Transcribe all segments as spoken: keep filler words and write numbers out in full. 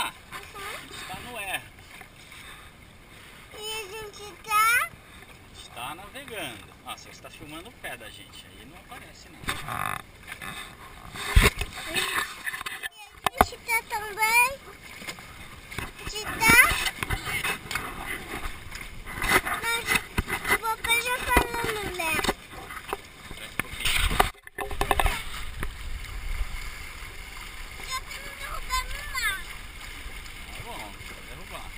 tá? Uhum. A gente está no erro. E a gente tá... Está navegando. Ah, você está filmando o pé da gente. Aí não aparece não. E a gente tá também... A gente tá... Mas o papai já falando, né? Parece um pouquinho. Já pra não derrubar no mar. Tá bom, vou derrubar.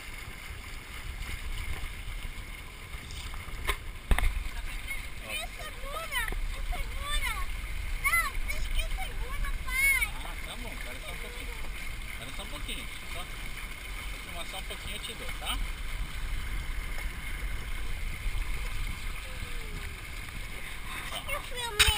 Me segura, me segura. Não, diz que segura, pai. Ah, tá bom. Espera só um pouquinho. Espera só um pouquinho. Só, vou filmar só um pouquinho e eu te dou, tá? Eu filmei.